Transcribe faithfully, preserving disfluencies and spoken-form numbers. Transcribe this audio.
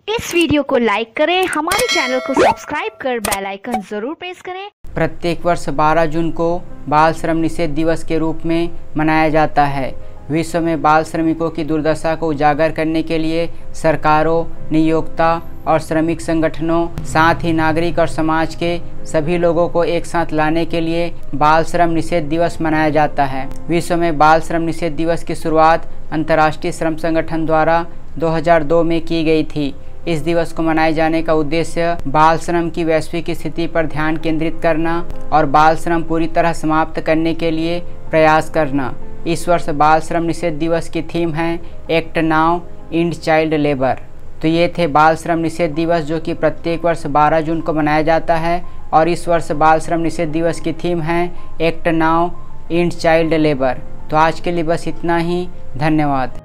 इस वीडियो को लाइक करें, हमारे चैनल को सब्सक्राइब कर बेल आइकन जरूर प्रेस करें। प्रत्येक वर्ष बारह जून को बाल श्रम निषेध दिवस के रूप में मनाया जाता है। विश्व में बाल श्रमिकों की दुर्दशा को उजागर करने के लिए सरकारों, नियोक्ता और श्रमिक संगठनों, साथ ही नागरिक और समाज के सभी लोगों को एक साथ लाने के लिए बाल श्रम निषेध दिवस मनाया जाता है। विश्व में बाल श्रम निषेध दिवस की शुरुआत अंतर्राष्ट्रीय श्रम संगठन द्वारा दो हज़ार दो में की गई थी। इस दिवस को मनाए जाने का उद्देश्य बाल श्रम की वैश्विक स्थिति पर ध्यान केंद्रित करना और बाल श्रम पूरी तरह समाप्त करने के लिए प्रयास करना। इस वर्ष बाल श्रम निषेध दिवस की थीम है act now and child labour. तो ये थे बाल श्रम निषेध दिवस, जो कि प्रत्येक वर्ष बारह जून को मनाया जाता है। और इस वर्ष बाल श्रम निषेध दिवस की थीम है act now and child labour. तो आज के लिए बस इतना ही। धन्यवाद।